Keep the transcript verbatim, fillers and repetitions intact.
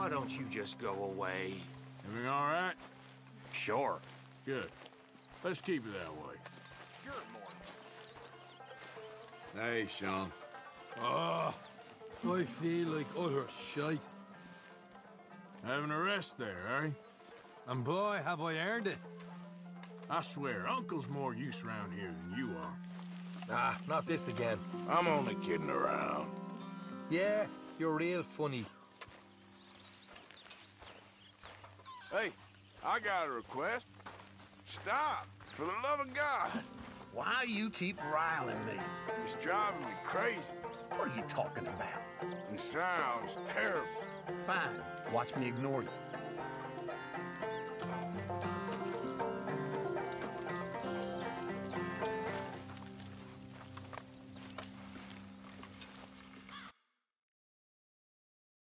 why don't you just go away? Everything all right? Sure. Good. Let's keep it that way. Hey, Sean. Oh, I feel like utter shite. Having a rest there, eh? And boy, have I earned it. I swear, Uncle's more use around here than you are. Ah, not this again. I'm only kidding around. Yeah, you're real funny. Hey, I got a request. Stop, for the love of God. Why you keep riling me? It's driving me crazy. What are you talking about? It sounds terrible. Fine. Watch me ignore you.